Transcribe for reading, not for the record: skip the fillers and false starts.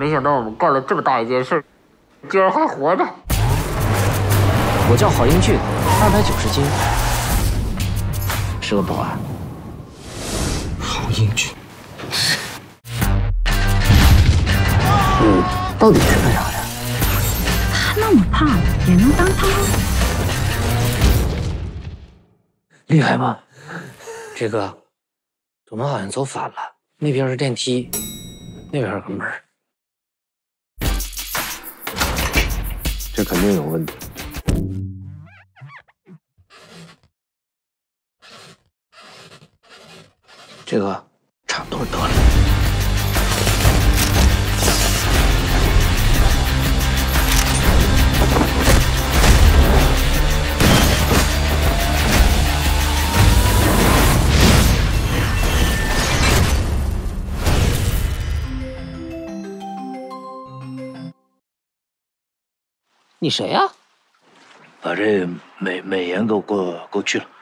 没想到我们干了这么大一件事，居然还活着。 我叫郝英俊，290斤，是个保安。 郝英俊， 你到底是干啥的？ 他那么胖，也能当汤？ 厉害吗？这个，我们好像走反了，那边是电梯，那边是个门。 这肯定有问题。 这个差不多得了。你谁呀？ 把这美颜给我去了。